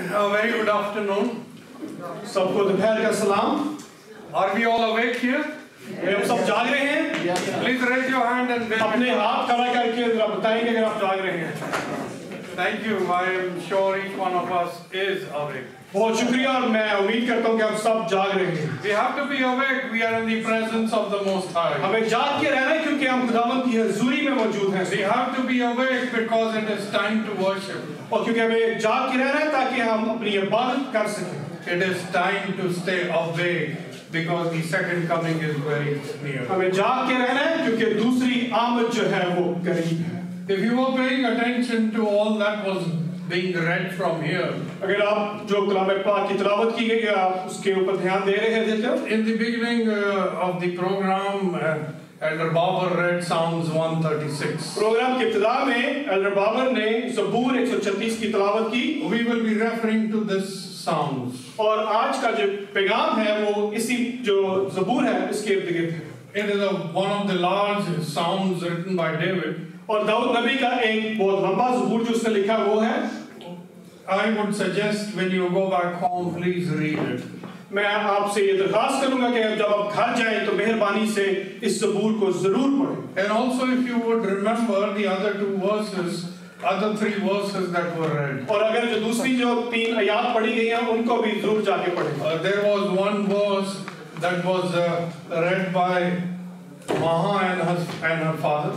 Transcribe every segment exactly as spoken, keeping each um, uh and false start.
A very good afternoon. सबको दोपहर का सलाम. Are we all awake here? हम सब जाग रहे हैं? Please raise your hand and अपने हाथ खड़ा करके जरा बताएंगे अगर आप जाग रहे हैं. Thank you. I am sure each one of us is awake. बहुत शुक्रिया और मैं उम्मीद करता हूँ कि आप सब जाग रहे हैं. We have to be awake. We are in the presence of the Most High. हमें जाग के रहना है क्योंकि हम खुदावंद की हुजूरी में मौजूद हैं. We have to be awake because it is time to worship. और क्योंकि हमें जाग के रहना है ताकि हम अपनी इबादत कर सकें. It is time to stay awake because the second coming is very near. हमें जाग के रहना है क्योंकि दूसरी आमद जो है वो करीब है. If you were paying attention to all that was being read from here, अगर आप जो कलाम पाक की तिलावत की गई आप उसके ऊपर ध्यान दे रहे थे तो in the beginning uh, of the program, uh, Elder Babar read Psalms one thirty-six. Programme की इब्तिदा में एल्डर बाबर ने ज़बूर एक सौ छत्तीस की तिलावत की. We will be referring to this Psalms. और आज का जो पैगाम है वो इसी जो ज़बूर है इसके इर्द-गिर्द है. It is a, one of the large Psalms written by David. और दाऊद नबी का एक बहुत लंबा ज़बूर जो उसने लिखा वो है. I would suggest when you go back home, please read it. मैं आपसे ये दरख्वास्त करूंगा कि जब आप घर जाएं तो मेहरबानी से इस ज़बूर को जरूर पढ़ें. And also if you would remember the other two verses, other three verses that were read. और अगर जो दूसरी जो तीन आयत पढ़ी गई हैं उनको भी जरूर जाके पढ़ें. Uh, there was one verse that was uh, read by Maha and her, and her father.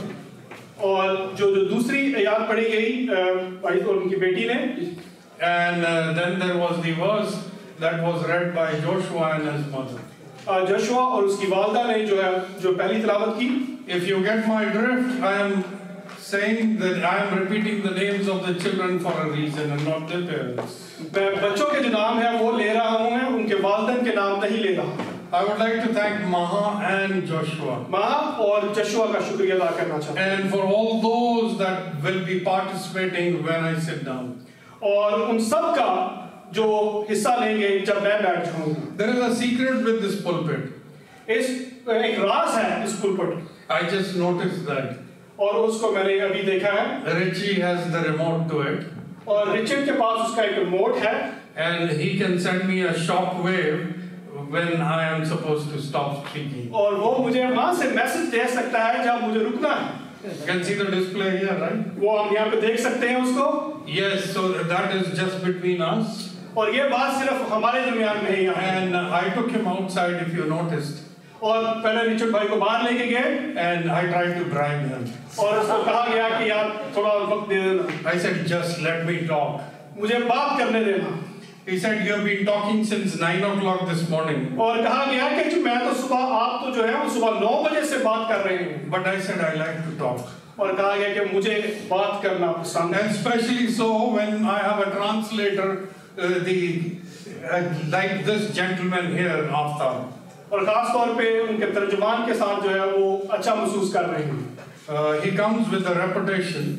और जो जो दूसरी आयत पढ़ी गई भाई और उनकी बेटी ने. And uh, then there was the verse that was read by Joshua and his mother. Joshua और उसकी वालदा ने जो है जो पहली तिलावत की. If you get my drift, I am saying that I am repeating the names of the children for a reason and not their parents. मैं बच्चों के जो नाम है वो ले रहा हूँ मैं उनके वालिदैन के नाम नहीं ले रहा. I would like to thank Maha and Joshua. माँ और जोशुआ का शुक्रिया अदा करना चाहता हूँ. And for all those that will be participating when I sit down. और उन सब का जो हिस्सा लेंगे जब मैं बैठ जाऊंगा. There is a secret with this pulpit. इस एक राज है इस पुलपट. I just noticed that. और उसको मैंने अभी देखा है. Richie has the remote to it. और रिचर्ड के पास उसका एक रिमोट है. And he can send me a shock wave when I am supposed to stop speaking. और वो मुझे वहाँ से मैसेज दे सकता है जब मुझे रुकना है. You can see the display here, right? वो हम यहाँ पे देख सकते हैं उसको. Yes, so that is just between us. और ये बात सिर्फ हमारे दरमियान में ही है. And I took him outside, if you noticed. और पहले रिचर्ड भाई को बाहर लेके गए. And I tried to bribe him. और उसको कहा गया कि यार थोड़ा वक्त दे देना. I said, just let me talk. मुझे बात करने देना. He said, you have been talking since nine o'clock this morning. और कहा गया कि जो मैं तो सुबह आप तो जो है वो सुबह नौ बजे से बात कर रहे हैं. But I said, I like to talk. और कहा गया कि मुझे बात करना पसंद है. And especially so when I have a translator, uh, the uh, like this gentleman here, Aftab. और खास तौर पे उनके तर्जुमान के साथ जो है वो अच्छा महसूस कर रहे हैं. Uh, he comes with a reputation.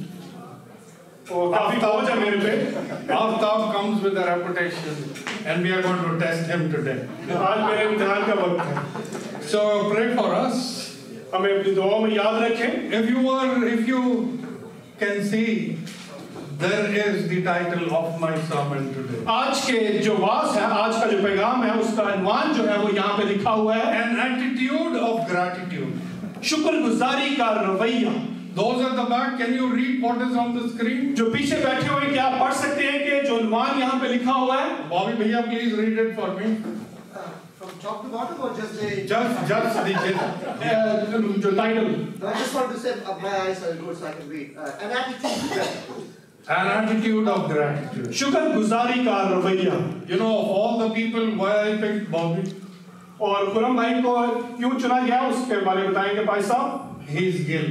और काफी बोझ है मेरे पे. Aftab comes with a reputation, and we are going to test him today. आज मेरे इम्तिहान का वक्त है. So pray for us. हमें अपनी दुआओं में याद रखें. If you were, if you can see, there is the title of my sermon today. आज के जो वास है आज का जो पैगाम है उसका अनवान जो है वो यहाँ पे लिखा हुआ है. An attitude of gratitude. शुक्रगुजारी का रवैया. Those at the back, can you read what is on the screen? जो पीछे बैठे हुए क्या आप पढ़ सकते हैं कि जो अनवान यहाँ पे लिखा हुआ है. Bobby भैया, please read it for me. Uh, from top to bottom or just the... Just, just the gist. जो title. I just want to say uh, my eyes are good so I can read. Uh, an attitude of gratitude. An attitude of gratitude. शुक्रगुजारी का रवैया. You know, of all the people, why I picked Bobby? और खुरम भाई को क्यों चुना गया उसके बारे में बताएंगे भाई साहब. He's Gil.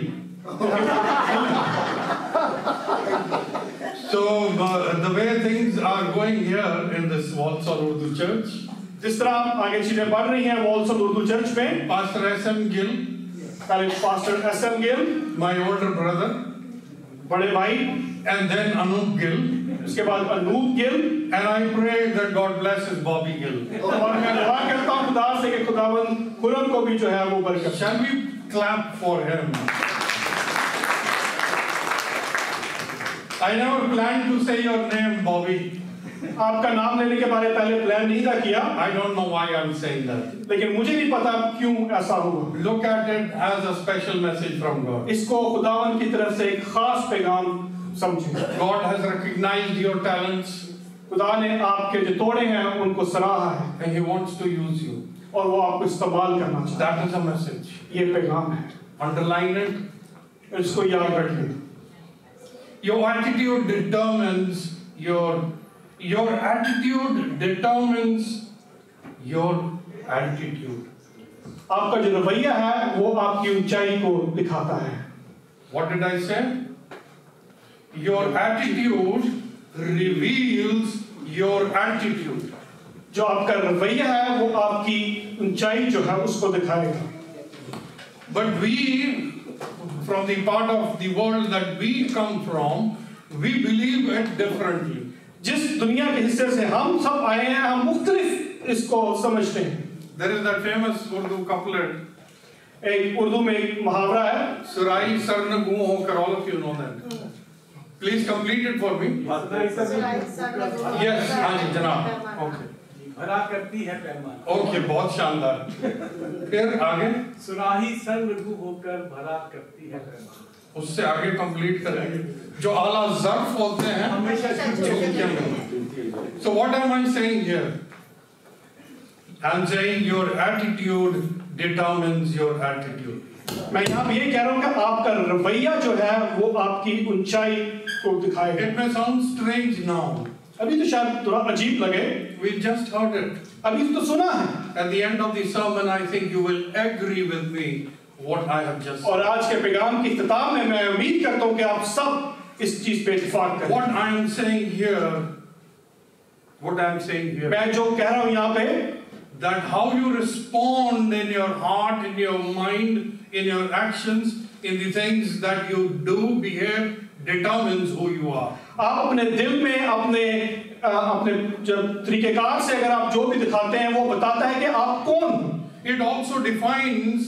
So uh, the way things are going here in this Walsall Urdu Church, जिस तरह आगे चीजें बढ़ रही हैं वॉल्सॉल उर्दू चर्च में. Pastor S M Gill, पहले pastor S M Gill, my older brother, बड़े भाई, and then Anup Gill, उसके बाद Anoop Gill. and I pray that God blesses Bobby Gill. और मैं दुआ करता हूँ खुदा से कि खुदावंद खुरम को भी जो है वो बरकत. Shall we clap for him? I never planned to say your name, Bobby. आपका नाम लेने के बारे में पहले प्लान नहीं था किया, I don't know why I'm saying that. लेकिन मुझे नहीं पता क्यों ऐसा हुआ। Look at it as a special message from God. इसको खुदावन की तरफ से एक खास पैगाम समझे। God has recognized your talents खुदा ने आपके जो तोड़े हैं उनको सराहा है and He wants to use you. और वो आपको इस्तेमाल करना चाहता That is a message. है। ये पैगाम है, Underline it. इसको याद रखिए। Your attitude determines your your attitude determines your altitude. आपका जो रवैया है वो आपकी ऊंचाई को दिखाता है। What did I say? Your attitude reveals your altitude. जो आपका रवैया है वो आपकी ऊंचाई जो है उसको दिखाएगा। But we, from the part of the world that we come from, we believe it differently. जिस दुनिया के हिस्से से हम सब आए हैं हम मुख्तलिफ इसको समझते हैं। There is that famous Urdu couplet. एक उर्दू में एक मुहावरा है, Surai sarna gu hokar, all of you know that. Please complete it for me. Yes, हाँ जी जनाब. Okay. भरा करती है पैमान। Okay, बहुत शानदार. फिर आगे सुराही सर लघु होकर भरा करती है पैमान। उससे आगे कंप्लीट करेंगे जो आला ज़र्फ होते हैं So what am I saying here? I'm saying your attitude determines your attitude. मैं यहाँ पे ये कह रहा हूँ कि आपका रवैया जो है वो आपकी ऊंचाई को दिखाएगा। It may sound strange now. अभी तो शायद थोड़ा अजीब लगे, We just heard it. अभी तो सुना है। At the end of the sermon, I think you will agree with me what I have just said. और आज के पैगाम की इख्तिताम में मैं उम्मीद करता हूँ कि आप सब इस चीज पे इत्तेफाक करें। What I am saying here, what I am saying here, मैं जो कह रहा हूँ यहाँ पे, that how you respond in your heart, in your mind, in your actions, in the things that you do, behave, determines who you are. आप अपने दिल में अपने अपने जब तरीकेकार से अगर आप जो भी दिखाते हैं वो बताता है कि आप कौन। It also defines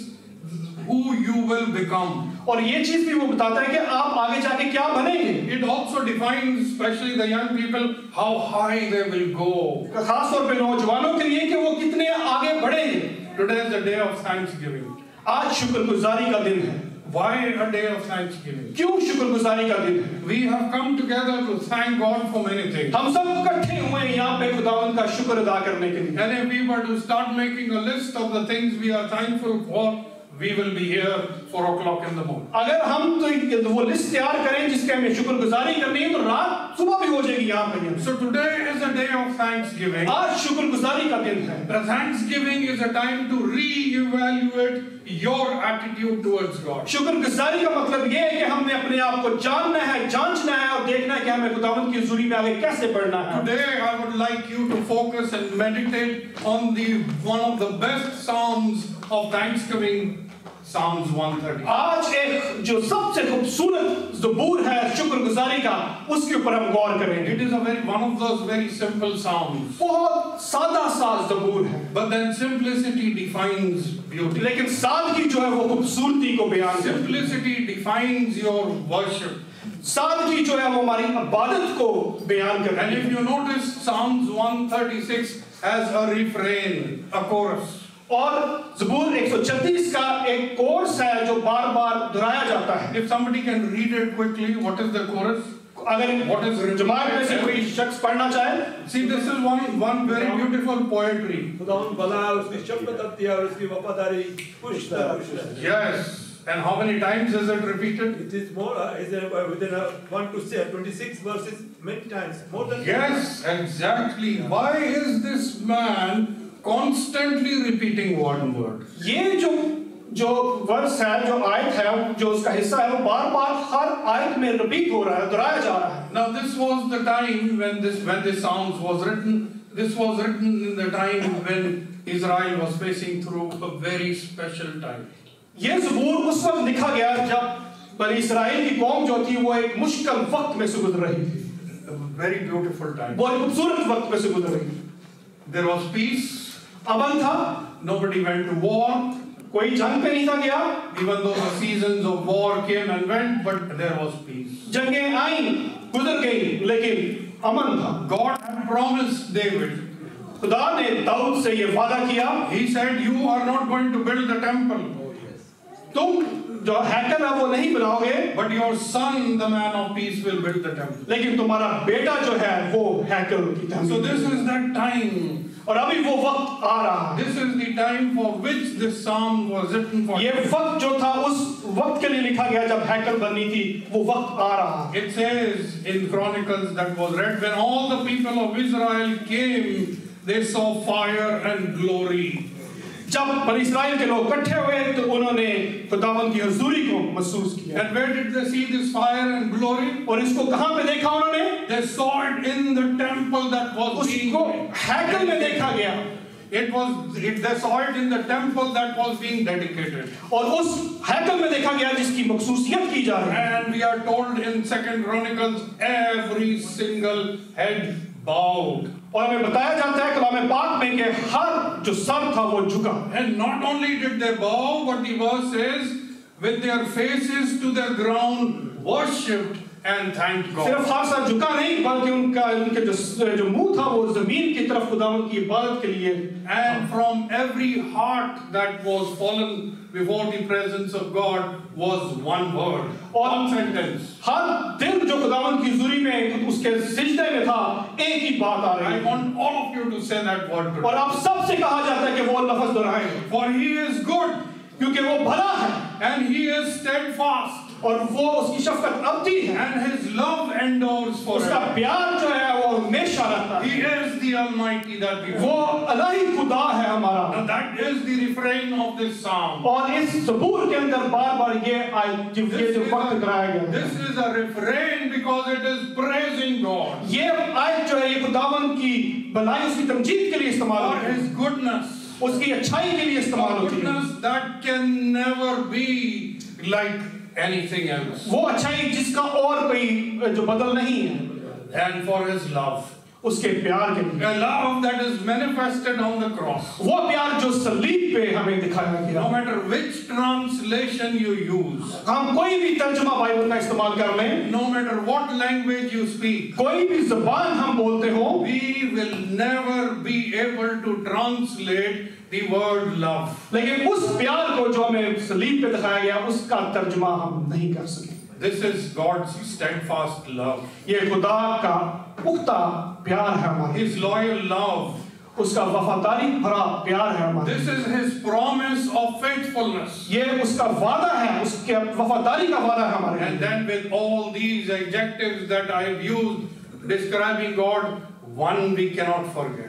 who you will become. और ये चीज भी वो बताता है कि आप आगे जाके क्या बनेंगे। It also defines, especially the young people, how high they will go. खास तौर पे नौजवानों के लिए कि वो कितने आगे बढ़ेंगे। Today is the day of Thanksgiving. आज शुक्रगुजारी का दिन है। Why a day of Thanksgiving? क्यों शुक्रगुजारी का दिन है? We have come together to thank God for many things. हम सब इकट्ठे हुए हैं यहाँ पे खुदावंद का शुक्र अदा करने के लिए। And if we were to start making a list of the things we are thankful for, we will be here four o'clock in the morning. अगर हम तो वो लिस्ट तैयार करें जिसके हमें शुक्रगुजारी करनी है तो रात सुबह भी हो जाएगी यहाँ पे। So today is a day of Thanksgiving. आज शुक्रगुजारी का दिन है। The Thanksgiving is a time to re-evaluate your attitude towards God. शुक्रगुजारी का मतलब ये है कि हमने अपने आप को जानना है, जांचना है और देखना है कि हमें खुदावंद की हुजूरी में आगे कैसे बढ़ना है। Today I would like you to focus and meditate on the one of the best psalms of Thanksgiving, Psalms one thirty. आज एक जो सबसे खूबसूरत ज़बूर है शुक्रगुजारी का, उसके ऊपर हम गौर करेंगे। It is a very one of those very simple psalms. बहुत सादा सा ज़बूर है, But then simplicity defines beauty. लेकिन सादगी जो है वो खूबसूरती को बयान करती है। Simplicity defines your worship. सादगी जो है वो हमारी इबादत को बयान करती And है। if you notice, Psalms one thirty-six has a refrain, a chorus. और ज़बूर एक सौ छत्तीस का एक कोर्स है जो बार-बार दोहराया जाता है। If somebody can read it quickly, what is the chorus? अगर What is written? जमात में से कोई शख्स पढ़ना चाहे, See, this is one one very beautiful poetry. खुदावंद भला है, उसकी शफ़क़त है और उसकी वफ़ादारी पुष्ट है। Yes. And how many times is it repeated? It is more, uh, is there, uh, within a one to say twenty-six verses many times, more than Yes, exactly. Why is this man constantly repeating one word? ये जो जो verse है, जो आयत है, जो उसका हिस्सा है, वो बार-बार हर आयत में रिपीट हो रहा है, दोहराया जा रहा है। Now this was the time when this when this Psalms was written. This was written in the time when Israel was facing through a very special time. ये ज़बूर उस वक्त लिखा गया जब बनी इस्राएल की कौम जो थी वो एक मुश्किल वक्त में से गुजर रही थी। A very beautiful time. वो एक खूबसूरत वक्त में से गुजर रही थी। There was peace. अमन था, Nobody went to war. कोई जंग पे नहीं था गया। Even though the seasons of war came and went, but there was peace. जंगें आईं, गुजर गई लेकिन अमन था। God had promised David. खुदा ने दाऊद से ये वादा किया, He said, you are not going to build the temple, तुम जो हैकल है वो नहीं बनाओगे, but your son, the man of peace, will build the temple. लेकिन तुम्हारा बेटा जो है वो हैकल की So तमीर। this is that time. और अभी वो वक्त आ रहा है। This is the time for which this psalm was written for. ये वक्त जो था उस वक्त के लिए लिखा गया जब हैकल बननी थी, वो वक्त आ रहा है। It says in Chronicles that was read, when all the people of Israel came, they saw fire and glory. जब बनी इस्राएल के लोग इकट्ठे हुए तो उन्होंने खुदावंद की हुजूरी को महसूस किया। And where did they see this fire and glory? और इसको कहाँ पे देखा उन्होंने? They saw it in the temple that was being. उसको हैकल में देखा गया। It was. It, they saw it in the temple that was being dedicated. और उस हैकल में देखा गया जिसकी मखसूसियत की जा रही है। And we are told in Second Chronicles, every single head bowed. और हमें बताया जाता है कलाम पाक में कि हर जो सर था वो झुका। And not only did they bow, but the verse says, with their faces to the ground, worshipped and thanked God. सिर्फ हर सर झुका नहीं बल्कि उनका उनके जो जो मुंह था वो जमीन की तरफ खुदावंद की इबादत के लिए। And from every heart that was fallen before the presence of God was one word, one sentence. हर दिल जो खुदावंद की हुजूरी में उसके सिजदे में था, एक ही बात आ रही I है। want all of you to say that word और today. आप सबसे कहा जाता है कि वो लफ्ज दोहराएं, For he is good क्योंकि वो भला है and he is steadfast और वो उसकी शफकत अबदी है, and his love endures उसका forever. प्यार जो है वो हमेशा रहता है। He is the Almighty that we वो अलाही खुदा है हमारा। And that is the refrain of this psalm. और इस ज़बूर के अंदर बार-बार ये आय This ये जो is, वक्त कराया a, गया है। this is a refrain because it is praising God ये आयत जो है ये खुदावंद की भलाई उसकी तमजीद के लिए इस्तेमाल for होती है, his goodness. उसकी अच्छाई के लिए इस्तेमाल A होती है। goodness that can never be like anything else. वो अच्छाई जिसका और कोई जो बदल नहीं है, And for his love. उसके प्यार के लिए। A love that is manifested on the cross. वो प्यार जो सलीब पे हमें दिखाया गया। No matter which translation you use, हम कोई भी तर्जुमा बाइबल का इस्तेमाल कर लें, no matter what language you speak, कोई भी ज़बान हम बोलते हो, we will never be able to translate the word love. लेकिन उस प्यार को जो हमें सलीब पे दिखाया गया उसका तर्जुमा हम नहीं कर सके। This is God's steadfast love. ये खुदा का पुख्ता प्यार है हमारा, His loyal love. उसका वफादारी भरा प्यार है हमारा। This is his promise of faithfulness. ये उसका वादा है, उसके वफादारी का वादा है हमारे And लिए। then with all these adjectives that I have used describing God, one we cannot forget.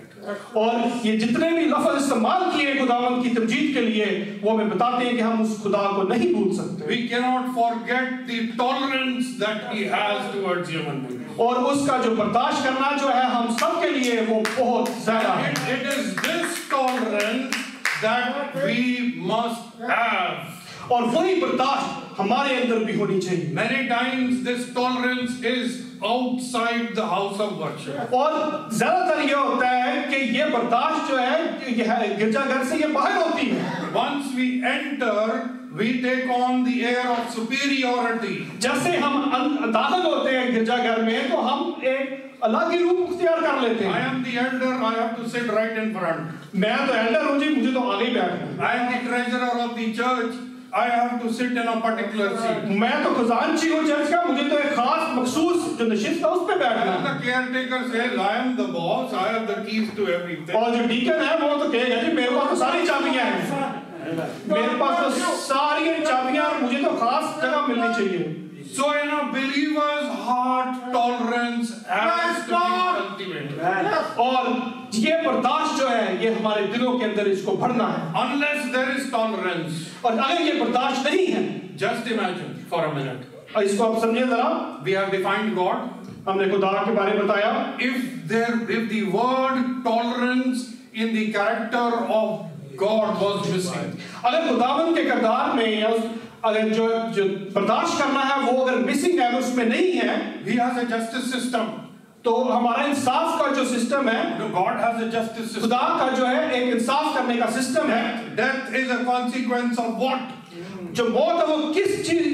और ये जितने भी लफ्ज इस्तेमाल किए खुदावंद की तमजीद के लिए वो हमें बताते हैं कि हम उस खुदा को नहीं भूल सकते। We cannot forget the tolerance that he has towards human beings. और उसका जो बर्दाश्त करना जो है हम सब के लिए वो बहुत ज्यादा है। It, it is this tolerance that we must have. और वही बर्दाश्त हमारे अंदर भी होनी चाहिए। Many times this tolerance is outside the house of worship. और ज्यादातर ये होता है कि ये बर्दाश्त जो है ये है गिरजाघर से ये बाहर होती है। Once we enter, we take on the air of superiority. जैसे हम अं- दाखिल होते हैं गिरजाघर में तो हम एक अलग ही रूप इख्तियार कर लेते I हैं। am the elder, I have to sit right in front. मैं तो एल्डर हूँ जी, मुझे तो आगे ही बैठना है। I am the treasurer of the church, I have to sit in a particular seat. मैं तो खजानची हूँ चर्च का, मुझे तो एक खास मखसूस जो नशिस्त है उस पे बैठना And है। the caretaker says, I am the boss, I have the keys to everything. और जो डीकन है वो तो कहेगा जी मेरे पास तो सारी चाबियां हैं, मेरे पास तो सारी चाबियां और मुझे तो खास जगह मिलनी चाहिए। So in a believer's heart, tolerance has to be cultivated. और ये बर्दाश्त जो है ये हमारे दिलों के अंदर इसको भरना है। Unless there is tolerance, और अगर ये बर्दाश्त नहीं है, just imagine for a minute. और इसको आप समझिए जरा, We have defined God. हमने खुदा के बारे में बताया। If there, if the word tolerance in the character of God was missing, अगर खुदावन के किरदार में या उस अगर जो जो बर्दाश्त करना है वो अगर मिसिंग है, उसमें नहीं है, He has a justice system. तो हमारा इंसाफ का जो सिस्टम है, No, God has a justice system. खुदा का जो है एक इंसाफ करने का सिस्टम है। Death is a consequence of what? जो मौत है वो किस चीज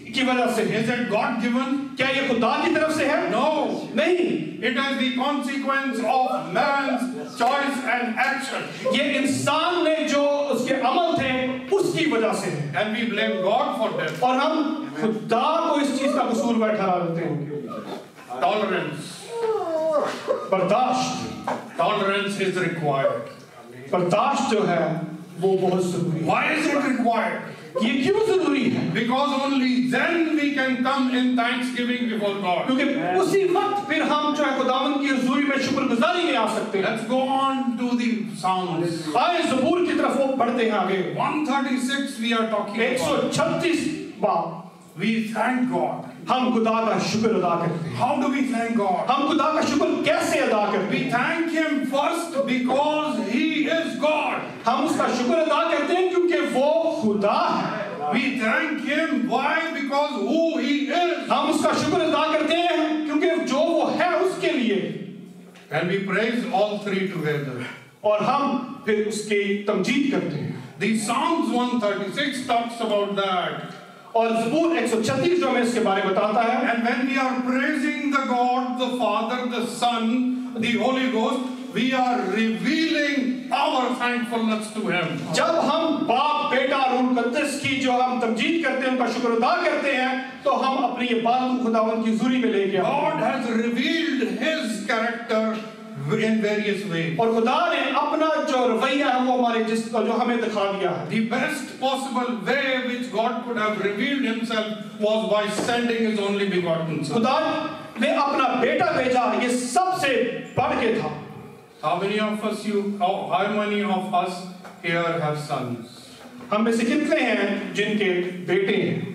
की वजह से है। Is it God given? क्या ये खुदा की तरफ से है? No. नहीं, It is the consequence of man's choice and action. ये इंसान ने जो उसके अमल थे उसकी वजह से है। And we blame God for that. और हम खुदा को इस चीज का कसूरवार ठहरा देते हैं। Tolerance. बर्दाश्त, Tolerance is required. बर्दाश्त जो है वो बहुत जरूरी है। Why is it required? ये क्यों जरूरी है? Because only then we can come in thanksgiving before God. क्योंकि उसी वक्त फिर हम जो है खुदावंद की हुजूरी में शुक्रगुजारी में आ सकते हैं। Let's go on to the Psalms. आए ज़बूर की तरफ वो पढ़ते हैं आगे। one thirty-six we are talking एक सौ about. छत्तीस बार We thank God. हम खुदा का शुक्र अदा करते हैं। How do we thank God? हम खुदा का शुक्र कैसे अदा करते We हैं? thank Him first because He is God. हम उसका शुक्र अदा करते हैं क्योंकि वो खुदा है। We thank Him why? Because who He is. हम उसका शुक्र अदा करते हैं क्योंकि जो वो है उसके लिए, And we praise all three together. और हम फिर उसकी तमजीद करते हैं। The Psalms one thirty-six talks about that. और ज़बूर एक सौ छत्तीस जो हमें इसके बारे में बताता है। And when we are praising the God, the Father, the Son, the Holy Ghost, we are revealing our thankfulness to Him. जब हम बाप बेटा रूह कुद्दस की जो हम तमजीद करते हैं, उनका शुक्र अदा करते हैं, तो हम अपनी ये बात को खुदावंद की हुजूरी में लेके आते हैं। God has revealed His character in various ways. और खुदा ने अपना जो रवैया है वो हमारे जिस जो हमें दिखा दिया है। The best possible way which God could have revealed Himself was by sending His only begotten Son. खुदा ने अपना बेटा भेजा, ये सबसे बढ़ के था। How many of us you? How, how many of us here have sons? हम में से कितने हैं जिनके बेटे हैं?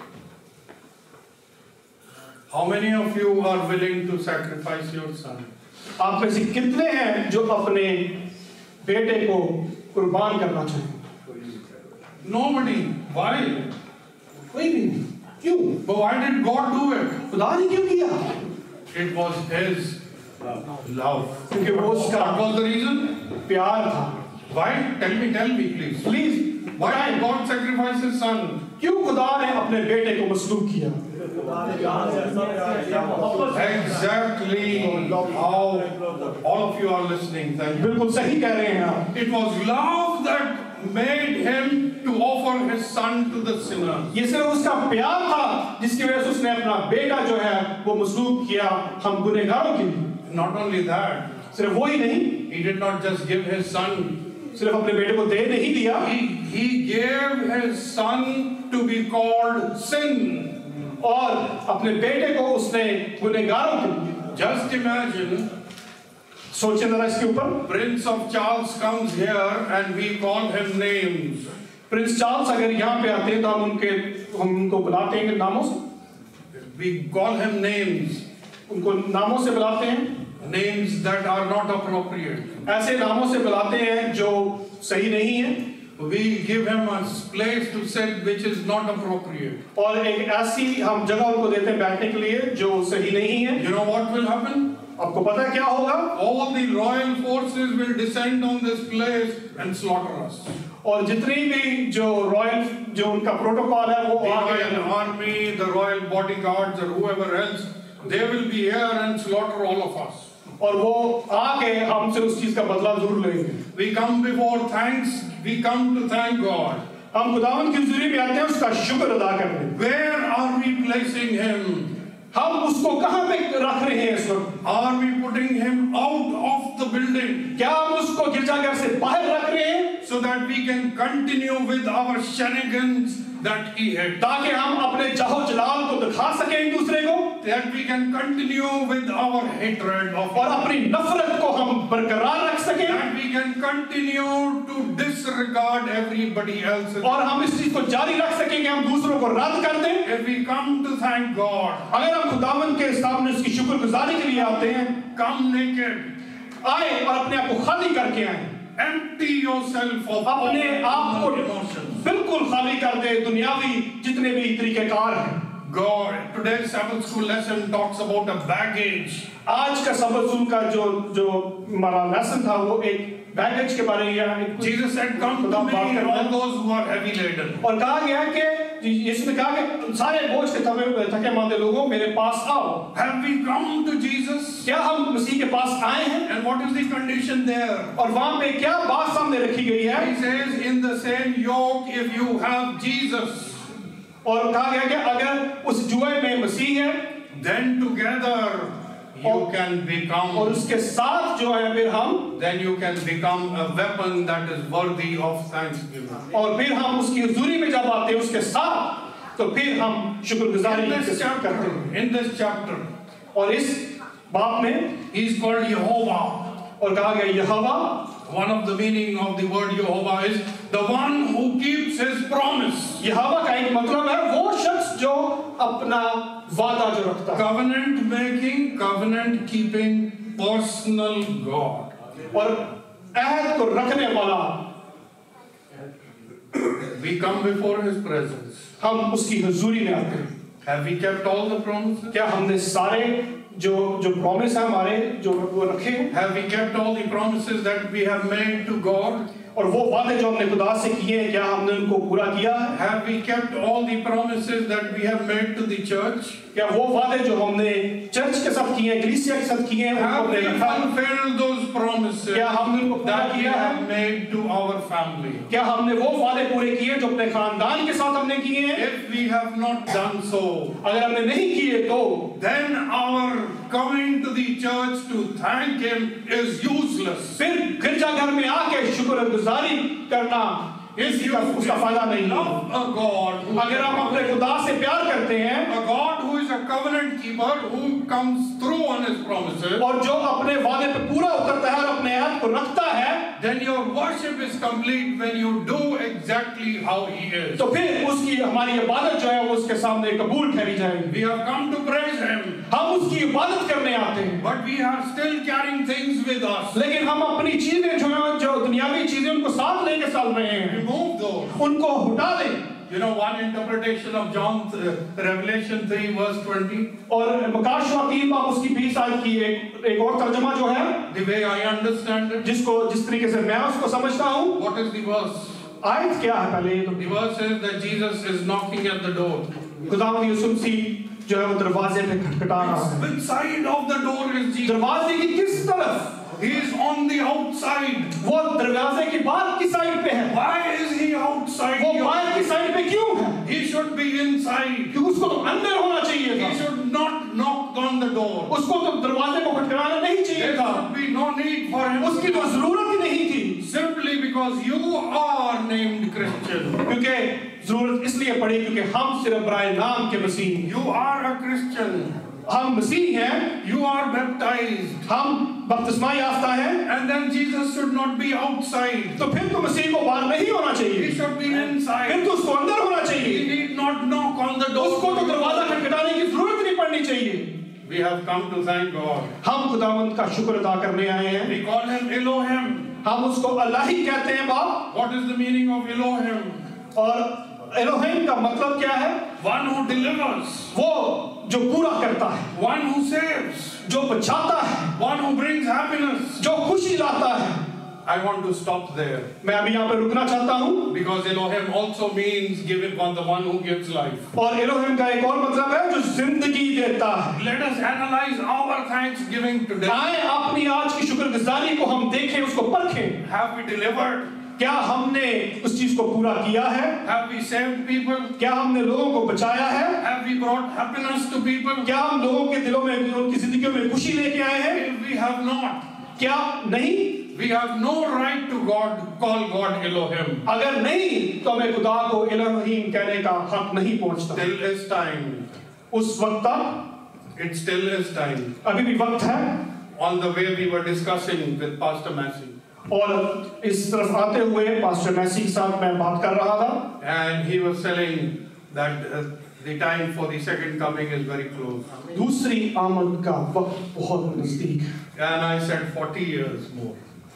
How many of you are willing to sacrifice your son? आप में से कितने हैं जो अपने बेटे को कुर्बान करना चाहें? Nobody. Why? कोई भी नहीं। क्यों? But why did God do it? खुदा ने क्यों किया? It was His love. क्योंकि वो उसका What was the reason? प्यार था। Why? Tell me, tell me, please. Please Why did God sacrifice His son? क्यों खुदा ने अपने बेटे को मसलूब किया? Exactly how all of you are listening. Thank you. बिल्कुल सही कह रहे हैं आप। It was love that made Him to offer His son to the sinner. ये सिर्फ उसका प्यार था जिसकी वजह से उसने अपना बेटा जो है वो मसलूब किया हम गुनहगारों के लिए। Not only that, सिर्फ वो ही नहीं, He did not just give His son. सिर्फ अपने बेटे को दे नहीं दिया, He, he gave His son to be called sin. और अपने बेटे को उसने गुनहगारों के लिए। Just imagine, सोचिए जरा इसके ऊपर। Prince of Charles comes here and we call him names. Prince Charles अगर यहाँ पे आते हैं तो हम उनके हम उनको बुलाते हैं नामों से। We call him names. उनको नामों से बुलाते हैं, Names that are not appropriate. ऐसे नामों से बुलाते हैं जो सही नहीं है, We give him a place to sit which is not appropriate. और एक ऐसी हम जगह उनको देते हैं बैठने के लिए जो सही नहीं है। You know what will happen? आपको पता है क्या होगा? All the royal forces will descend on this place and slaughter us. और जितनी भी जो रॉयल जो उनका प्रोटोकॉल है वो The आगे royal army, the royal bodyguards, or whoever else, they will be here and slaughter all of us. और वो आके हमसे उस चीज का बदला जरूर लेंगे। We come before thanks. We come to thank God. हम खुदावंद की हुजूरी में आते हैं उसका शुक्र अदा करने। Where are we placing him? हम उसको कहाँ पे रख रहे हैं इस वक्त? Are we putting him out of the building क्या हम उसको गिरजाघर से बाहर रख रहे हैं so that we can continue with our shenanigans that he had? ताकि हम अपने जाहो जलाल को दिखा सकें एक दूसरे को, That we can continue with our hatred of और अपनी नफरत को हम बरकरार रख सकें, that we can continue to disregard everybody else. और हम इस चीज को जारी रख सकें कि हम दूसरों को रद्द कर दें। If we come to thank God, अगर हम खुदावंद के सामने उसकी शुक्रगुजारी के लिए आते हैं, come naked, आए और अपने आप को खाली करके आए, empty yourself of all अपने आप को emotions. बिल्कुल खाली कर दे दुनियावी जितने भी तरीकेकार हैं। God, today's Sabbath school lesson talks about a baggage. आज का सबक स्कूल का जो जो हमारा लेसन था वो एक बैगेज के बारे में या एक Jesus said, "Come to me, all those who are heavy laden." और कहा गया कि यीशु ने कहा कि सारे बोझ के थके थके मांदे लोगों मेरे पास आओ। Have we come to Jesus? क्या हम मसीह के पास आए हैं? And what is the condition there? और वहां पे क्या बात सामने रखी गई है? He says, in the same yoke, if you have Jesus, और कहा गया कि अगर उस जुए में मसीह है, then together you और- can become, और उसके साथ जो है फिर हम then you can become a weapon that is worthy of thanksgiving. और फिर हम उसकी हुजूरी में जब आते हैं उसके साथ, तो फिर हम शुक्रगुजारी In के this साथ करते chapter, हैं। in this chapter, और इस बात में he is called Jehovah. और कहा गया यहोवा, One of the meaning of the word Jehovah is the one who keeps his promise. यहोवा का एक मतलब है वो शख्स जो अपना वादा जो रखता है, Covenant making, covenant keeping, personal God. और अहद को रखने वाला। We come before his presence. हम उसकी हुजूरी में आते हैं। Have we kept all the promises? क्या हमने सारे जो जो प्रॉमिस है हमारे जो वो रखे हैं? Have we kept all the promises that we have made to God? और वो वादे जो हमने खुदा से किए हैं क्या हमने उनको पूरा किया है? Have we kept all the promises that we have made to the church? क्या वो वादे जो हमने चर्च के साथ किए हैं, कलीसिया के साथ किए हैं, उनको Have हमने we रखा है? fulfilled those promises क्या हमने उनको पूरा that we किया है? have made to our family? क्या हमने वो वादे पूरे किए जो अपने खानदान के साथ हमने किए हैं? If we have not done so, अगर हमने नहीं किए तो then our coming to the church to thank him is useless. फिर गिरजाघर में आके शुक्रगुजारी करना If you इसका उसका फायदा नहीं है। love a God, who- अगर हम अपने खुदा से प्यार करते हैं a God who is a covenant keeper, who comes through on his promises, और जो अपने वादे पे पूरा उतरता है और अपने हाथ को रखता है, then your worship is complete when you do exactly how he is. तो फिर उसकी हमारी इबादत जो है वो उसके सामने कबूल ठहरी जाएगी। We have come to praise him, हम उसकी इबादत करने आते हैं, but we are still carrying things with us. लेकिन हम अपनी चीजें जो हैं जो दुनियावी चीजें उनको साथ लेके चल रहे हैं, Remove those. उनको हटा दें। You know, one interpretation of John uh, Revelation three verse twenty, और मकाशवा तीन बाब उसकी बीस आयत की एक एक और तर्जमा जो है the way I understand it, जिसको जिस तरीके से मैं उसको समझता हूँ, what is the verse? आयत क्या है पहले तो The verse says that Jesus is knocking at the door. खुदावंद यीशु मसीह जो है वो दरवाजे पे खटखटा रहा है। Which side of the door is Jesus? दरवाजे की किस तरफ? He is on the outside. वो दरवाजे की बाहर की साइड पे है। Why is he outside? वो बाहर की साइड पे क्यों है? He should be inside. क्योंकि उसको तो अंदर होना चाहिए He था। should not knock on the door. उसको तो दरवाजे को खटखटाना नहीं चाहिए There था। should be no need for him. उसकी तो जरूरत ही नहीं थी, Simply because you are named Christian. क्योंकि जरूरत इसलिए पड़ी क्योंकि हम सिर्फ बराए नाम के मसीह, You are a Christian. हम मसीह हैं, You are baptized. हम बपतिस्मा याफ्ता हैं, And then Jesus should not be outside. तो फिर तो मसीह को बाहर नहीं होना He चाहिए, should be फिर inside. तो उसको अंदर होना He चाहिए, need not knock on the door. उसको तो दरवाजा खटखटाने की जरूरत नहीं पड़नी चाहिए। We have come to thank God. हम खुदावंद का शुक्र अदा करने आए हैं। We call him Elohim. हम उसको अल्लाह ही कहते हैं बाप, What is the meaning of Elohim? और एलोहिम का मतलब क्या है? One who delivers. वो जो पूरा करता है, One who saves. जो बचाता है, One who brings happiness. जो खुशी लाता है। I want to stop there. मैं अभी यहाँ पे रुकना चाहता हूँ, Because Elohim also means giving on the one who gives life. और एलोहिम का एक और मतलब है जो जिंदगी देता है। Let us analyze our thanksgiving today. आए अपनी आज की शुक्रगुजारी को हम देखें, उसको परखें। Have we delivered? क्या हमने उस चीज को पूरा किया है? Have we saved people? क्या हमने लोगों को बचाया है? Have we brought happiness to people? क्या हम लोगों के दिलों में, उनकी जिंदगियों में खुशी लेके आए हैं? If we have not, क्या नहीं? we have no right to God call God Elohim. अगर नहीं तो हमें खुदा को एलोहिम कहने का हक नहीं पहुंचता। Still is time. उस वक्त तक It still is time. अभी भी वक्त है। On the way we were discussing with Pastor Massey, और इस तरफ आते हुए पास्टर मैसी के साथ मैं बात कर रहा था, and he was telling that uh, the time for the second coming is very close. दूसरी आमद का वक्त बहुत नजदीक है। And I said forty years more.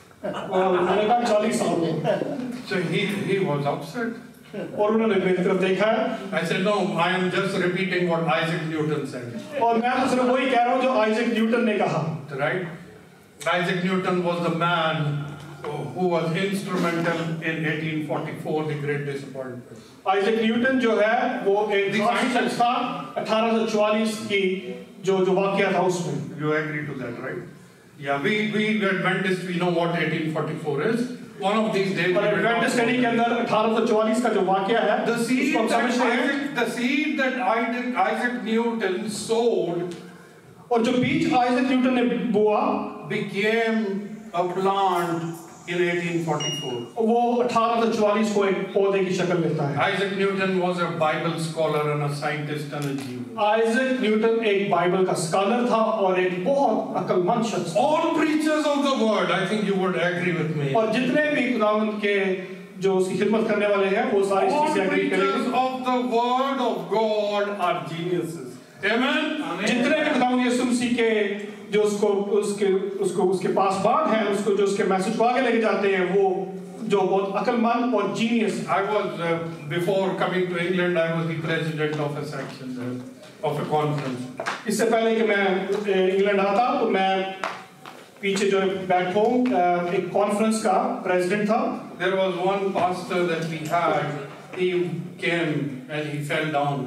और उन्होंने कहा चालीस साल में, So he, he was upset. और उन्होंने मेरी तरफ देखा है, I said, no, I am just repeating what Isaac Newton said. और मैं तो सिर्फ वही कह रहा हूँ जो आइजैक न्यूटन ने कहा। Right? Isaac Newton was the man who was instrumental in eighteen forty-four, the Great Disappointment. Isaac Newton जो है वो एक खास शख्स था अठारह सौ चौवालीस की जो जो वाकया था उसमें. You agree to that, right? Yeah, we we Adventists we know what eighteen forty-four is. One of these days. और एडवेंटिस्ट स्टडी के अंदर अठारह सौ चौवालीस का जो वाकया है the seed उसको हम that समझते हैं. Isaac, the seed that Isaac, Isaac Newton sowed और जो बीज आइजैक न्यूटन ने बोआ became a plant in eighteen forty-four. वो अठारह सौ चौवालीस को एक पौधे की शक्ल लेता है. Isaac Newton was a Bible scholar and a scientist and a genius. Isaac Newton एक बाइबल का स्कॉलर था और एक बहुत अक्लमंद शख्स. All preachers of the word, I think you would agree with me. और जितने भी खुदावंद के जो उसकी खिदमत करने वाले हैं वो सारी All चीजें एग्री preachers करेंगे. of the word of God are geniuses. Amen. जितने भी खुदावंद यीशु मसीह के जो उसको उसके उसको उसके पास बात है उसको जो उसके मैसेज को आगे लेके जाते हैं वो जो बहुत अक्लमंद और genius. I was uh, before coming to England, I was the president of a section uh, of a conference. इससे पहले कि मैं इंग्लैंड आता तो मैं पीछे जो बैक होम एक कॉन्फ्रेंस का प्रेसिडेंट था. There was one pastor that we had. He came and he fell down.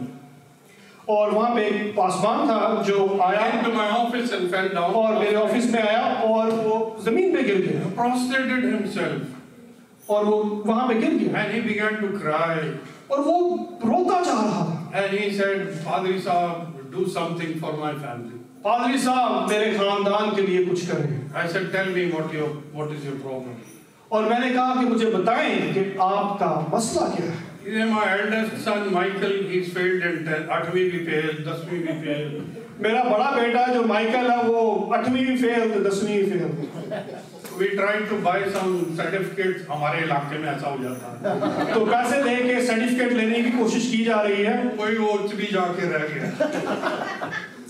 और वहाँ पे एक पासवान था जो आया Came to my office and fell down. और मेरे ऑफिस में आया और वो जमीन पे गिर गया Prostrated himself. और वो वहाँ पे गिर गया And he began to cry. और वो रोता जा रहा था. And he said, Padri Sahab, do something for my family. पादरी साहब मेरे खानदान के लिए कुछ करें. I said, tell me what your what is your problem. और मैंने कहा कि मुझे बताएं कि आपका मसला क्या है. He said, my eldest son Michael, he's failed in ten, आठवीं भी fail, दसवीं भी fail. मेरा बड़ा बेटा जो माइकल है वो आठवीं भी फेल तो दसवीं भी fail. We tried to buy some certificates. हमारे इलाके में ऐसा हो जाता है. तो पैसे दे के सर्टिफिकेट लेने की कोशिश की जा रही है. कोई वो भी जाके रह गया.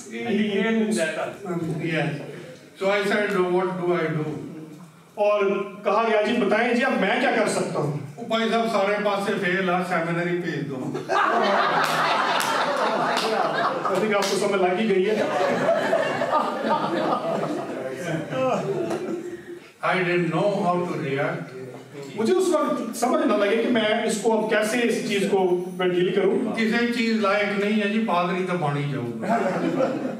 Yes. So I said, what do I do? और कहा गया जी बताएं जी अब मैं क्या कर सकता हूँ. भाई साहब सारे पास से फेल है, सेमिनरी भेज दो. I think आपको समझ लगी गई है. I didn't know how to react. मुझे उस वक्त समझ न लगे कि मैं इसको अब कैसे इस चीज को मैं डील करूं. किसी चीज लायक नहीं है जी, पादरी तो बन ही जाऊंगा.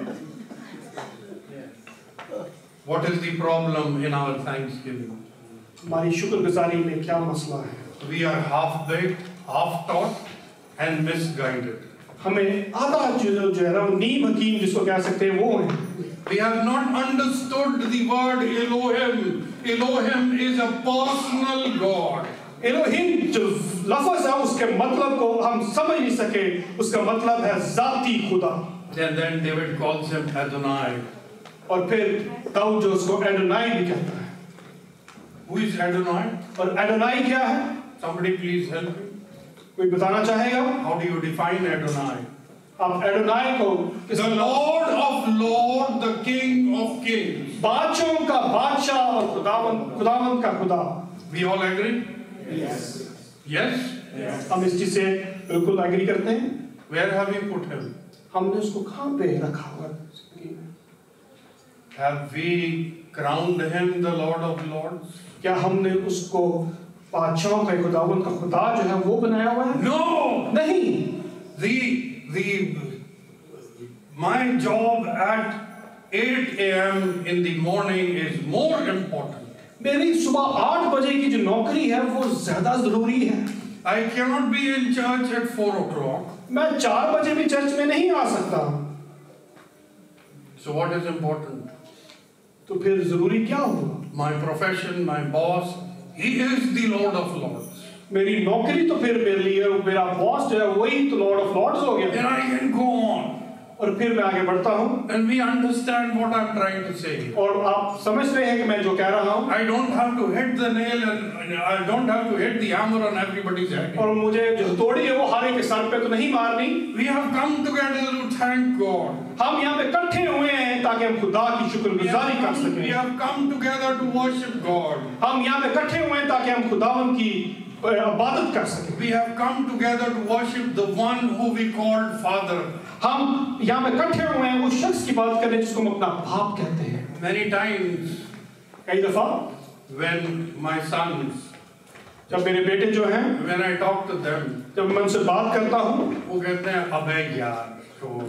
What is the problem in our thanksgiving? हमारी शुक्रगुजारी में क्या मसला है. We are half baked, half taught, and misguided. हमें आधा जो जो है ना नीम हकीम जिसको कह सकते हैं वो है. We have not understood the word Elohim. Elohim is a personal God. Elohim जो लफ्ज है उसके मतलब को हम समझ नहीं सके. उसका मतलब है जाती खुदा. And then David calls him Adonai. और फिर दाऊद जो उसको एडोनाई भी कहता है. Who is Adonai? और एडोनाई क्या है? Somebody please help me. कोई बताना चाहेगा? How do you define Adonai? आप एडोनाई को The Lord of Lords, the King of Kings. बादशाहों का बादशाह और खुदावंद खुदावंद का खुदा. We all agree? Yes. Yes? Yes. हम इस चीज से बिल्कुल एग्री करते हैं. Where have you put him? हमने उसको कहाँ पे रखा हुआ? Have we crowned him the Lord of Lords? क्या हमने उसको बादशाहों का खुदावंद का खुदा जो है वो बनाया हुआ है? No. नहीं. The the my job at eight a m in the morning is more important. मेरी सुबह आठ बजे की जो नौकरी है वो ज्यादा जरूरी है. I cannot be in church at four o'clock. मैं चार बजे भी चर्च में नहीं आ सकता. So what is important? तो फिर जरूरी क्या होगा? My profession, my boss, he is the Lord of Lords. मेरी नौकरी तो फिर मेरे लिए मेरा बॉस जो है वही तो लॉर्ड ऑफ लॉर्ड्स हो गया. Then I can go on. और फिर मैं आगे बढ़ता हूँ. And we understand what I'm trying to say. और आप समझ रहे हैं कि मैं जो कह रहा हूँ. I don't have to hit the nail and I don't have to hit the hammer on everybody's head. और मुझे जो तोड़ी है वो हर एक के सर पे तो नहीं मारनी. We have come together to thank God. हम यहाँ पे इकट्ठे हुए हैं ताकि हम खुदा की शुक्रगुजारी कर We सकें. have come together to worship God. हम यहाँ पे इकट्ठे हुए हैं ताकि हम खुदावन की इबादत कर सकें. We have come together to worship the one who we called Father. हम यहाँ पे इकट्ठे हुए हैं उस शख्स की बात करें जिसको हम अपना बाप कहते हैं. Many times कई दफा when my sons, जब मेरे बेटे जो हैं, when I talk to them, जब मैं उनसे बात करता हूँ, वो कहते हैं अबे यार छोड़.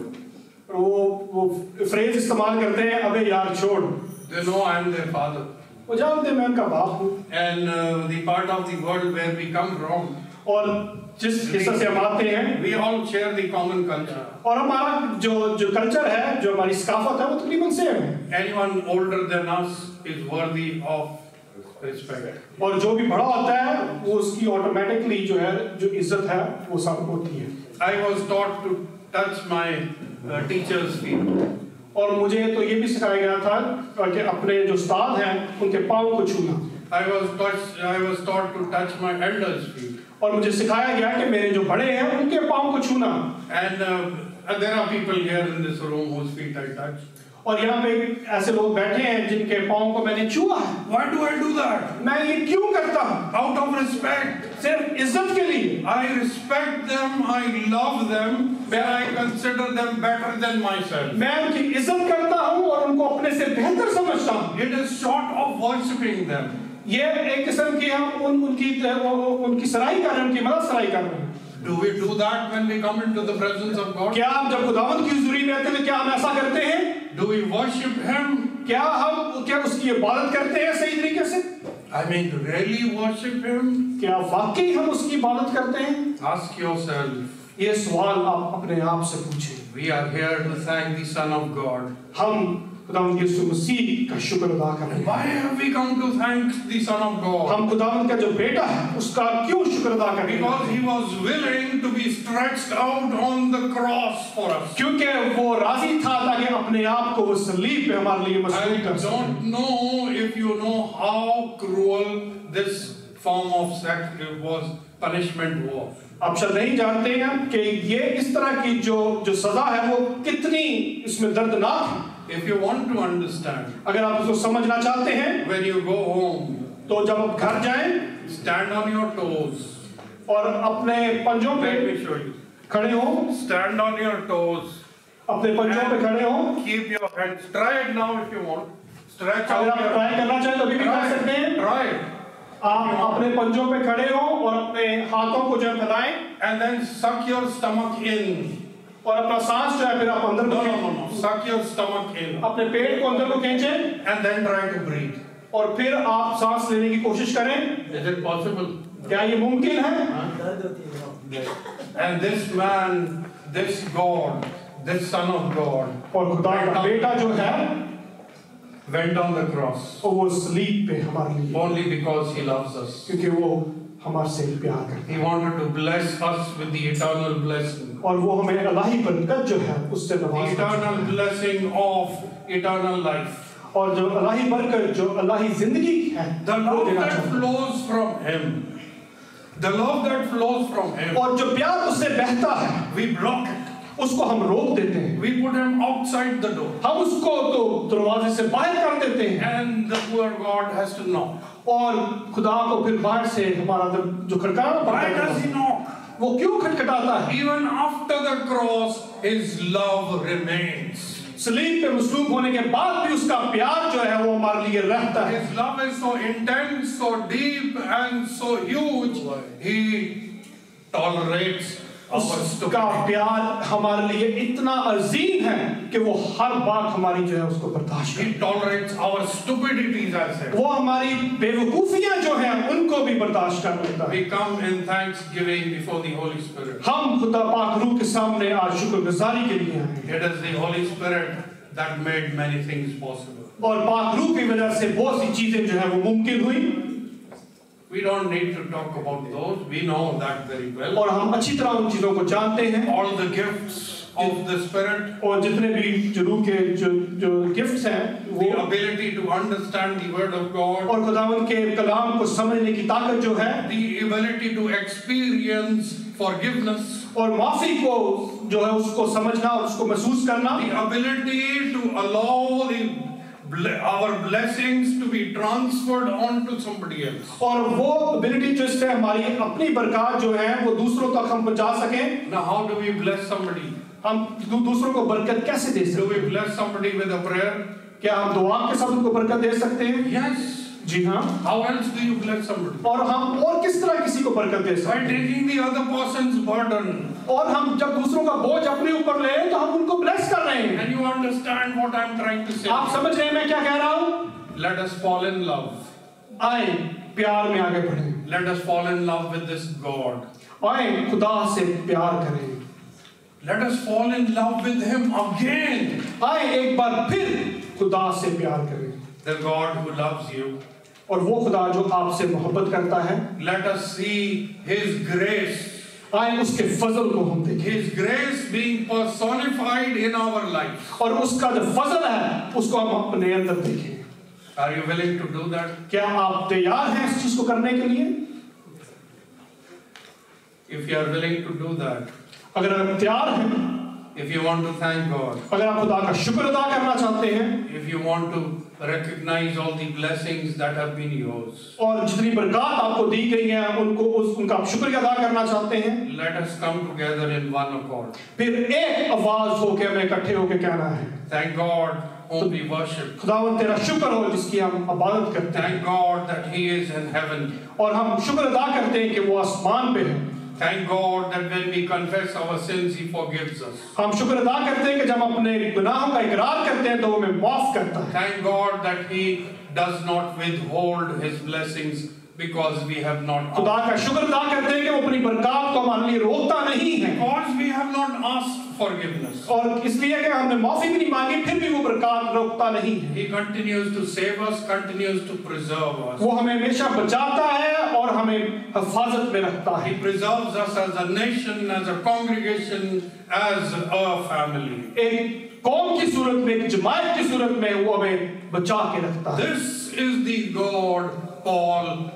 वो वो फ्रेज इस्तेमाल करते हैं, अबे यार छोड़. They know I am their father. वो जानते हैं मैं उनका बाप हूँ. And uh, the part of the world where we come from, और जिस हिस्से से हम आते हैं, we all share the common culture. और हमारा जो जो कल्चर है, जो हमारी सकाफत है, वो तकरीबन सेम है. Anyone older than us is worthy of respect. और जो भी बड़ा होता है, वो उसकी ऑटोमेटिकली जो है, जो इज्जत है, वो सब होती है. I was taught to touch my uh, teacher's feet. और मुझे तो ये भी सिखाया गया था कि अपने जो उस्ताद हैं, उनके पाँव को छूना. I was taught I was taught to touch my elders' feet. और मुझे सिखाया गया कि मेरे जो बड़े हैं, उनके पाँव को छूना. And uh, there are people here in this room whose feet I touch. और यहाँ पे ऐसे लोग बैठे हैं जिनके पाँव को मैंने छुआ है. Why do I do that? मैं ये क्यों करता हूँ? Out of respect. सिर्फ इज्जत के लिए. I respect them, I love them, and I consider them better than myself. मैं उनकी इज्जत करता हूँ और उनको अपने से बेहतर समझता हूँ. It is short of worshipping them. ये एक किस्म की हम उन उनकी उनकी सराही कर रहे हैं, उनकी मदद सराही कर रहे हैं. Do we do that when we come into the presence of God? क्या हम जब खुदावंद की हुजूरी में आते हैं, क्या हम ऐसा करते हैं? Do we worship Him? क्या हम क्या उसकी इबादत करते हैं सही तरीके से? I mean, to really worship Him? क्या वाकई हम उसकी इबादत करते हैं? Ask yourself. ये सवाल आप अपने आप से पूछें. We are here to thank the Son of God. हम खुदावंद यीशु मसीह का शुक्र अदा कर रहे हैं. Why have we come to thank the Son of God? हम खुदावंद का जो बेटा है, उसका क्यों शुक्र अदा कर रहे हैं? Because He was willing to be stretched out on the cross for us. क्योंकि वो राजी था ताकि अपने आप को वो सलीब पे हमारे लिए मसलूब I कर सके. don't know if you know how cruel this form of sacrifice was, punishment was. आप शायद नहीं जानते हैं कि ये इस तरह की जो जो सजा है वो कितनी इसमें दर्दनाक है. If you want to understand, अगर आप उसको समझना चाहते हैं, when you go home, तो जब आप घर जाएं stand on your toes. और अपने पंजों पे Let me show you. खड़े हो, Stand on your toes. अपने पंजों पे खड़े हो. Keep your hands. Try it now if you want. Stretch अगर out आप your. ट्राई करना चाहें तो अभी भी कर सकते हैं. Try it. आप अपने पंजों पे खड़े हो और अपने हाथों को जो है फैलाएं And then suck your stomach in. और अपना सांस जो है फिर आप अंदर No, को no, no, no. Suck your stomach in. अपने पेट को अंदर को खींचें And then try to breathe. और फिर आप सांस लेने की कोशिश करें. Is it possible? क्या ये मुमकिन है? And this man, this God, this Son of God, और खुदा का बेटा जो है went on the cross वो सलीब पे हमारे लिए, only because He loves us. क्योंकि वो हमारे से प्यार करते He wanted to bless us with the eternal blessing. हैं और वो हमें इलाही बरकत जो है उससे The नवाजता है. eternal blessing of eternal life. और जो इलाही बरकत जो इलाही जिंदगी है The वो love देना that चाहता है. flows from Him. The love that flows from Him. और जो प्यार उससे बहता है We block it. उसको हम रोक देते हैं. We put Him outside the door. हम उसको तो दरवाजे से बाहर कर देते हैं And the poor God has to knock. और खुदा को फिर बाहर से हमारा दर- जो खटखटाना पड़ता Why does He है, knock? वो क्यों खटखटाता है? Even after the cross, His love remains. सलीब पे मसलूब होने के बाद भी उसका प्यार जो है वो हमारे लिए रहता है. His love is so intense, so deep, and so huge. He tolerates our उसका stupidity. प्यार हमारे लिए इतना अजीम है कि वो हर बात हमारी जो है उसको बर्दाश्त He tolerates our stupidities, I say. करे. वो हमारी बेवकूफियां जो हैं उनको भी बर्दाश्त कर लेता है. We come in thanksgiving before the Holy Spirit. हम खुदा पाक रूह के सामने आज शुक्रगुजारी के लिए आए हैं It is the Holy Spirit that made many things possible. और पाक रूह की वजह से बहुत सी चीजें जो है वो मुमकिन हुई. We don't need to talk about those. We know that very well. और हम अच्छी तरह उन चीजों को जानते हैं. All the gifts of the Spirit, और जितने भी जो रूह के जो जो गिफ्ट्स हैं वो the ability to understand the Word of God, और खुदावंद के कलाम को समझने की ताकत जो है the ability to experience forgiveness, और माफी को जो है उसको समझना और उसको महसूस करना, the ability to allow the ble- our blessings to be transferred onto somebody else. और वो एबिलिटी जिससे हमारी अपनी बरकत जो है वो दूसरों तक हम पहुंचा सकें. Now, how do we bless somebody? हम दू, दूसरों को बरकत कैसे दे Do सकते we हैं? bless somebody with a prayer? क्या हम दुआ के साथ उनको बरकत दे सकते हैं? Yes. जी हाँ। How else do you bless somebody? और हम और किस तरह किसी को बरकत दे By सकते हैं? taking the other person's burden. और हम जब दूसरों का बोझ अपने ऊपर ले तो हम उनको ब्लेस कर रहे हैं। And you understand what I'm trying to say? आप समझ रहे हैं मैं क्या कह रहा हूँ? Let us fall in love. आए प्यार में आगे बढ़े, Let us fall in love with this God. आए खुदा से प्यार करें, Let us fall in love with Him again. आए एक बार फिर खुदा से प्यार करें। The God who loves you. और वो खुदा जो आपसे मोहब्बत करता है, Let us see His grace. आए उसके फजल को हम देखें, His grace being personified in our life. और उसका जो फजल है उसको हम अपने अंदर देखें। Are you willing to do that? क्या आप तैयार हैं इस चीज को करने के लिए? If you are willing to do that, अगर आप तैयार हैं, if you want to thank God, अगर आप खुदा का शुक्र अदा करना चाहते हैं, if you want to recognize all the blessings that have been yours, और जितनी बरकत आपको दी गई है उनको उस उनका आप शुक्रिया अदा करना चाहते हैं, let us come together in one accord. फिर एक आवाज होकर हमें इकट्ठे होकर कहना है, Thank God whom we worship. खुदावंद तेरा शुक्र हो जिसकी हम इबादत करते हैं, Thank God that He is in heaven. और हम शुक्र अदा करते हैं कि वो आसमान पे है। Thank God that when we confess our sins, He forgives us. हम शुक्र अदा करते हैं कि जब हम अपने गुनाहों का इकरार करते हैं तो वो हमें माफ करता है। Thank God that He does not withhold His blessings because we have not खुदा asked. का शुक्र अदा करते हैं कि वो अपनी बरकत को हमारे लिए रोकता नहीं है, Because we have not asked forgiveness. और इसलिए कि हमने माफी भी नहीं मांगी फिर भी वो बरकत रोकता नहीं है। He continues to save us, continues to preserve us. वो हमें हमेशा बचाता है और हमें हिफाजत में रखता है। He preserves us as a nation, as a congregation, as a family. एक कौम की सूरत में, एक जमात की सूरत में वो हमें बचा के रखता है। This is the God Paul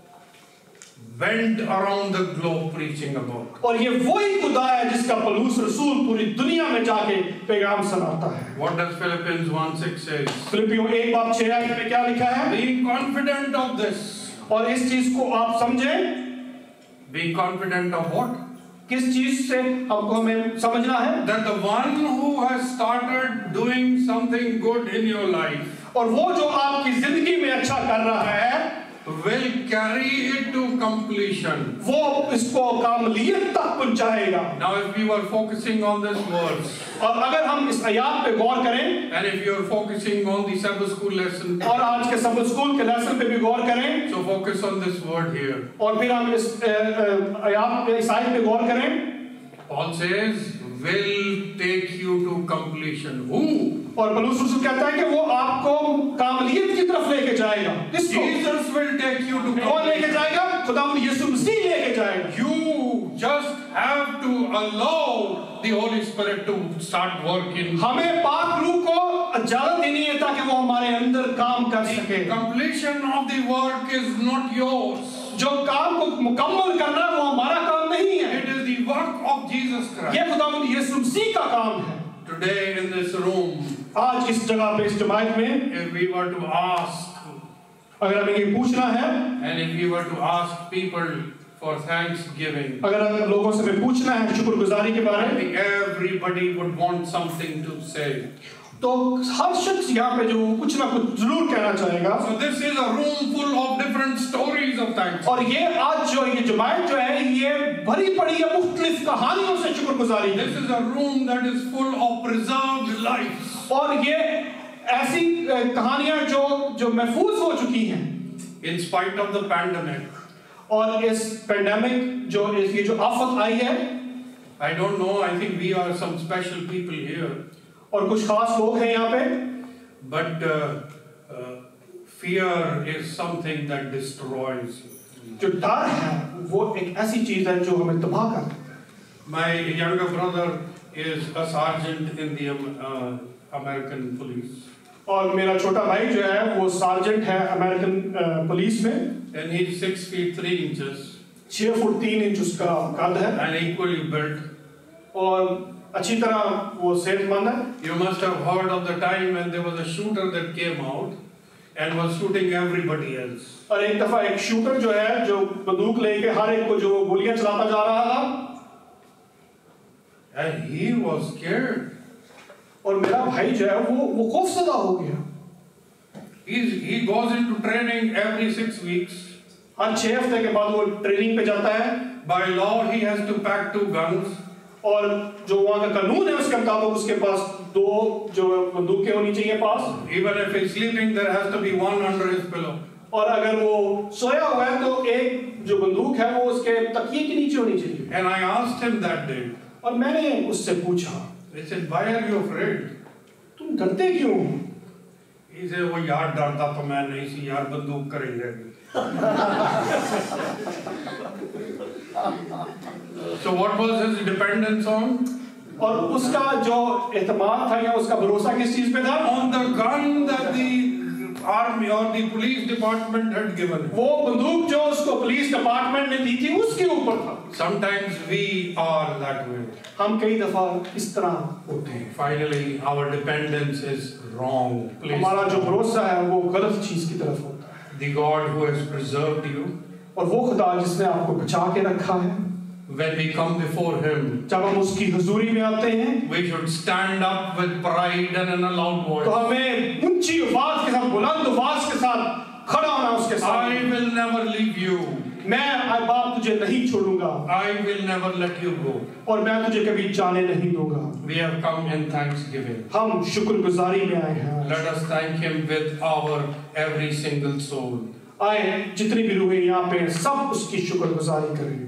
went around the globe preaching about. और ये वही खुदा है जिसका पौलुस रसूल पूरी दुनिया में जाके पैगाम सुनाता है। What does Philippians one six say? फिलिपियों एक बाब छह आयत में क्या लिखा है? Being confident of this. और इस चीज को आप समझें, Being confident of what? किस चीज से आपको हमें समझना है? That the one who has started doing something good in your life और वो जो आपकी जिंदगी में अच्छा कर रहा है will carry it to completion. वो इसको कामलियत तक पहुंचाएगा। Now if you are focusing on this verse, और अगर हम इस आयत पे गौर करें and if you are focusing on the Sabbath school lesson, और आज के सबक स्कूल के लेसन पे भी गौर करें, so focus on this word here. और फिर हम इस आयत इस आयत पे गौर करें, Paul says, will take you to completion. Who? और पौलुस रसूल कहता है कि वो आपको कामलियत की तरफ लेके जाएगा। किसको? Jesus will take you to कौन लेके completion. जाएगा? खुदावंद यीशु मसीह लेके जाएगा। You just have to allow the Holy Spirit to start working. हमें पाक रूह को इजाजत देनी है ताकि वो हमारे अंदर काम कर सके। The completion of the work is not yours. जो काम को मुकम्मल करना वो हमारा काम नहीं है, It is the work of Jesus Christ. ये खुदावंद यीशु मसीह का काम है। Today in this room, आज इस जगह पे इस जमात में if we were to ask, अगर हमें ये पूछना है, and if we were to ask people for thanksgiving, अगर हमें लोगों से हमें पूछना है शुक्रगुजारी के बारे I में, think everybody would want something to say. तो हर शख्स यहाँ पे जो कुछ ना कुछ जरूर कहना चाहेगा। So this is a room full of different stories of thanks. और ये आज जो ये जमात जो है ये भरी पड़ी है मुख्तलिफ कहानियों से शुक्रगुजारी है। This is a room that is full of preserved lives. और ये ऐसी कहानियां जो जो महफूज हो चुकी हैं In spite of the pandemic. और इस पेंडेमिक जो इस ये जो आफत आई है, I don't know, I think we are some special people here. और कुछ खास लोग हैं यहाँ पे, But uh, uh, fear is something that destroys you. जो डर है वो एक ऐसी चीज है जो हमें तबाह कर देती है। My younger brother is a sergeant in the uh, American police. और मेरा छोटा भाई जो है वो सार्जेंट है अमेरिकन पुलिस में, And he's six feet three inches छह फुट तीन इंच उसका कद है and equally built. और अच्छी तरह वो सेहतमंद है। You must have heard of the time when there was a shooter that came out and was shooting everybody else. और एक दफा एक शूटर जो है जो बंदूक लेके हर एक को जो गोलियां चलाता जा रहा था, And he was scared. और मेरा भाई जो है वो वो खौफजदा हो गया। He's, he goes into training every six weeks. हर छह हफ्ते के बाद वो ट्रेनिंग पे जाता है। By law, he has to pack two guns. और जो वहाँ का कानून है उसके मुताबिक उसके पास दो जो बंदूकें होनी चाहिए पास। Even if he's sleeping, there has to be one under his pillow. और अगर वो सोया हुआ है तो एक जो बंदूक है वो उसके तकिए के नीचे होनी चाहिए। And I asked him that day. और मैंने उससे पूछा, He said, "Why are you afraid?" तुम डरते क्यों? He said, "वो यार डरता तो मैं नहीं सी यार बंदूक करेंगे." So what was his dependence on? और उसका जो एतमाद था या उसका भरोसा किस चीज पे था? On the gun that the army or the police department had given him. वो बंदूक जो उसको पुलिस डिपार्टमेंट ने दी थी उसके ऊपर था। Sometimes we are that way. हम कई दफा इस तरह होते हैं। Finally, our dependence is wrong. Please. हमारा जो भरोसा है वो गलत चीज की तरफ होता है। The God who has preserved you. और वो खुदा जिसने आपको बचा के रखा है, When we come before Him, जब हम उसकी हुजूरी में आते हैं, we should stand up with pride and in a loud तो voice. हमें ऊंची आवाज के साथ, बुलंद आवाज के साथ खड़ा होना उसके साथ। I will never leave you. मैं आए बाप तुझे नहीं छोड़ूंगा I will never let you go. और मैं तुझे कभी जाने नहीं दूंगा। We have come in thanksgiving. हम शुक्रगुजारी में आए हैं। Let us thank Him with our every single soul. आए जितनी भी रूहें यहाँ पे हैं, सब उसकी शुक्रगुजारी करें।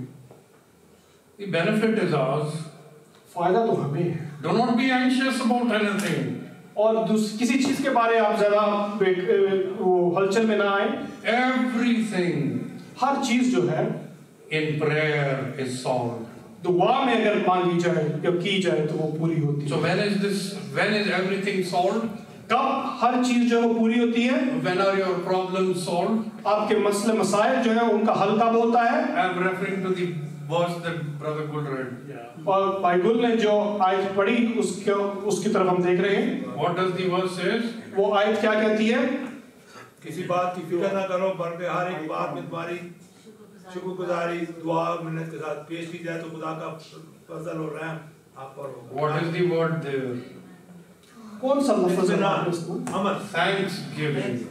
The benefit is ours. फायदा तो हमें है। Do not be anxious about anything. और दूस- किसी चीज के बारे में आप ज्यादा बे- वो हलचल में ना आए। Everything हर चीज जो है in prayer is solved. दुआ में अगर मांगी जाए या की जाए तो वो पूरी होती So है। when is this? When is everything solved? कब हर चीज जो है वो पूरी होती है? When are your problems solved? आपके मसले मसाइल जो है उनका हल कब होता है? I am referring to the verse that Brother Gul read. और भाई गुल ने जो आयत पढ़ी उसके उसकी तरफ हम देख रहे हैं। What does the verse say? वो आयत क्या कहती है? किसी बात की फिक्र ना करो, बल्कि हर एक बात में तुम्हारी शुक्रगुजारी दुआ मिन्नत के साथ पेश की जाए तो खुदा का फजल और रहम आप पर हो। What is the word there? कौन सा लफ्ज है इसमें? अमन। Thanksgiving.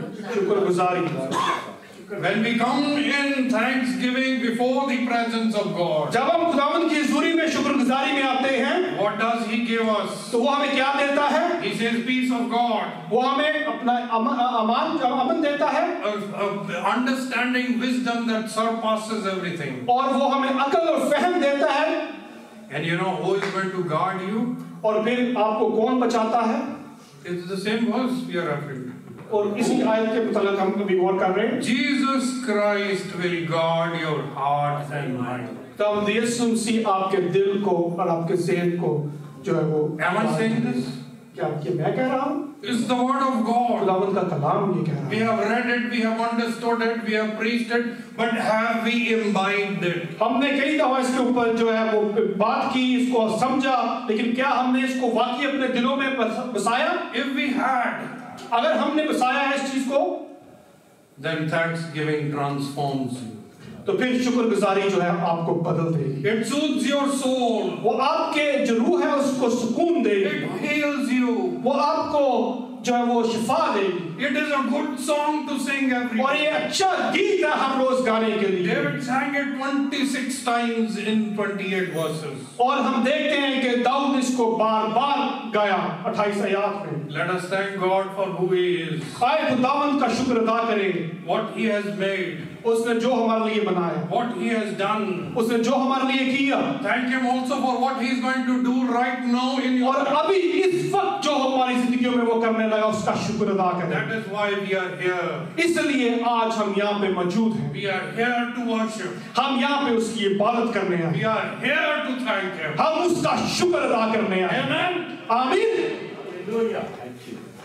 शुक्रगुजारी। When we come in thanksgiving before the presence of God, जब हम खुदावंद की हुजूरी में शुक्रगुजारी में आते हैं, what does He give us? तो वो हमें क्या देता है? He says, peace of God, वो हमें अपना अम- अमान अमन देता है a, a understanding wisdom that surpasses everything. और वो हमें अकल और फहम देता है। And you know who is going to guard you? और फिर आपको कौन बचाता है? It's the same verse we are referring to. और इसी आयत के मुताबिक हम अभी गौर कर रहे हैं। Jesus Christ will guard your heart and mind. तब यीशु मसीह आपके दिल को और आपके ज़हन को जो है वो Am I saying this? क्या ये मैं कह रहा हूँ? It's the word of God. खुदावंद का कलाम ये कह We रहा है। have read it, we have understood it, we have preached it, but have we imbibed it? हमने कई दफा इसके ऊपर जो है वो बात की, इसको समझा, लेकिन क्या हमने इसको वाकई अपने दिलों में बस- बसाया? If we had, अगर हमने बसाया है इस चीज को, then thanksgiving transforms you. तो फिर शुक्रगुजारी जो है आपको बदल देगी। It soothes your soul. वो आपके जो रूह है उसको सुकून देगी। It heals you. वो आपको जो है वो शिफा देगी। It is a good song to sing every और ये day. अच्छा गीत है हर रोज गाने के लिए। David sang it twenty-six times in twenty-eight verses. और हम देखते हैं कि दाऊद इसको बार बार गाया अट्ठाईस आयत में। Let us thank God for who He is, आए खुदावंद का शुक्र अदा करें, what He has made, उसने जो हमारे लिए बनाया, what He has done. उसने जो हमारे लिए किया, Thank Him also for what He is going to do right now in your और life. अभी इस वक्त जो हमारी जिंदगियों में वो करने लगा उसका शुक्र अदा करें। That is why we are here. इसलिए आज हम यहाँ पे मौजूद हैं। We are here to worship. हम यहाँ पे उसकी इबादत करने आए, We are here to thank Him. हम उसका शुक्र अदा करने आए। Amen. आमीन। Hallelujah.